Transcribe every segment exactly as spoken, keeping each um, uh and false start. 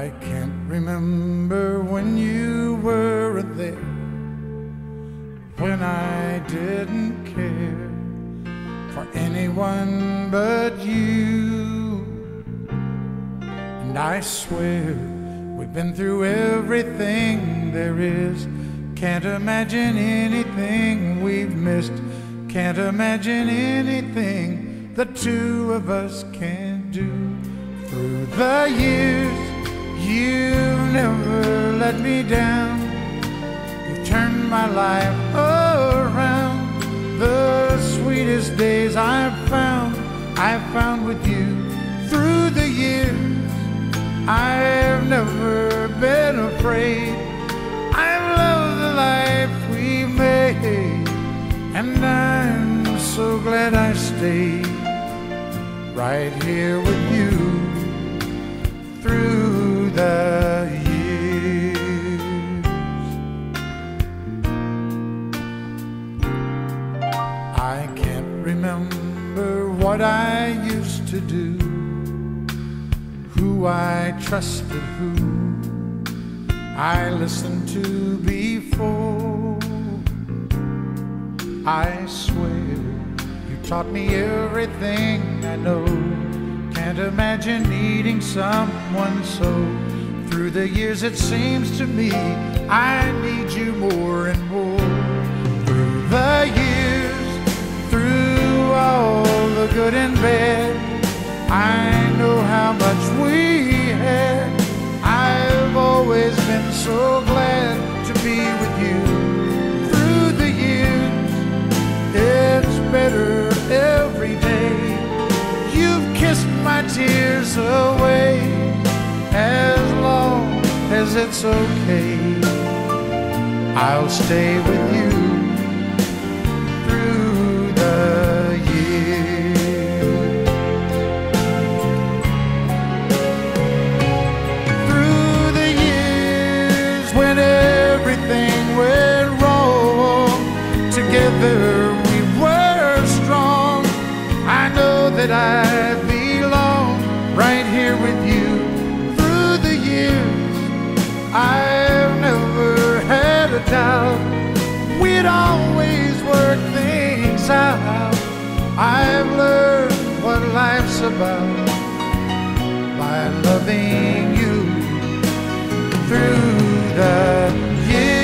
I can't remember when you weren't there, when I didn't care for anyone but you. And I swear we've been through everything there is. Can't imagine anything we've missed. Can't imagine anything the two of us can do. Through the years, you've never let me down. You've turned my life around. The sweetest days I've found, I've found with you. Through the years, I've never been afraid. I've loved the life we made, and I'm so glad I stayed right here with you through the years. I can't remember what I used to do, who I trusted, who I listened to before. I swear you taught me everything I know. Can't imagine needing someone so. Through the years it seems to me I need you more and more. Through the years, through all the good and bad, I know how much we had. I've always been so glad to be with you. Through the years, it's better every day. You've kissed my tears away. As long as it's okay, I'll stay with you through the years. Through the years when everything went wrong, together we were strong. I know that I belong right here with you. Through the years, I've never had a doubt. We'd always work things out. I've learned what life's about by loving you through the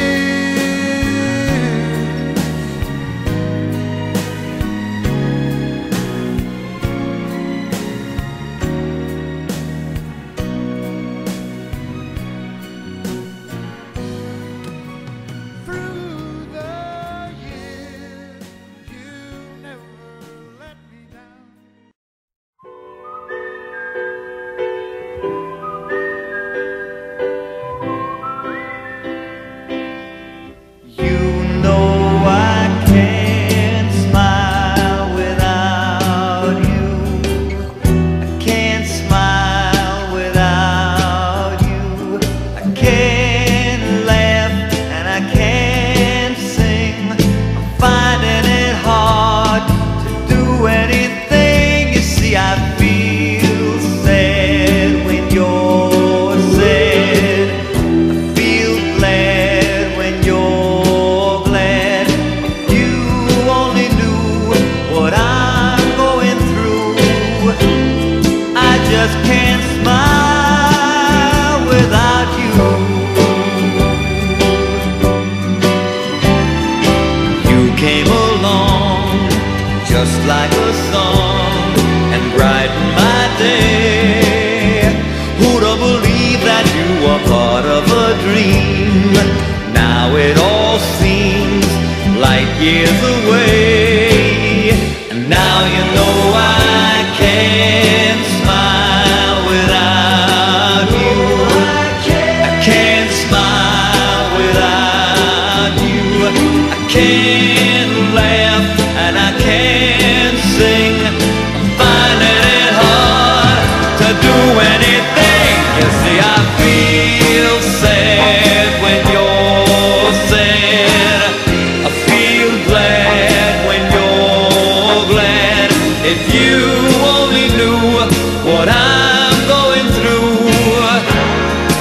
just like a song and brighten my day. Who'd have believed that you were part of a dream? Now it all seems light years away, and now you know I can't smile without you. I can't smile without you. I can't laugh and I can't sing. I'm finding it hard to do anything. You see, I feel sad when you're sad. I feel glad when you're glad. If you only knew what I'm going through,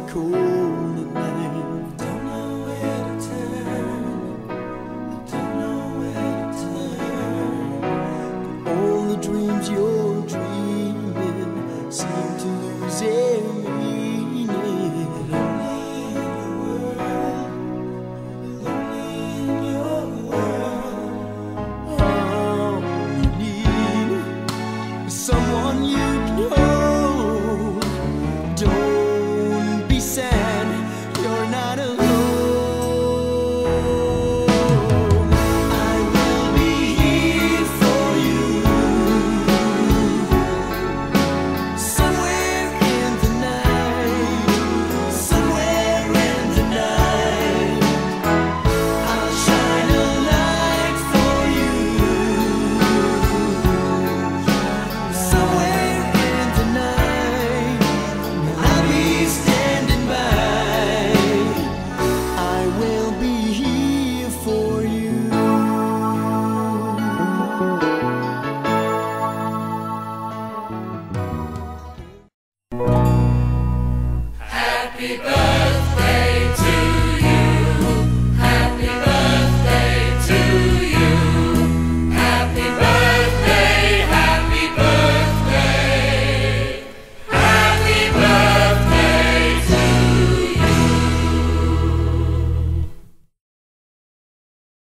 cold at night. Don't know where to turn, don't know where to turn. All the dreams you're dreaming seem to lose their meaning. Lonely in your world, lonely in your world. All you need is someone you can hold. Don't be sad, you're not alone. I will be here for you, somewhere in the night, somewhere in the night. I'll shine a light for you, somewhere in the night. I'll be standing by, I will be here for you. Happy birthday.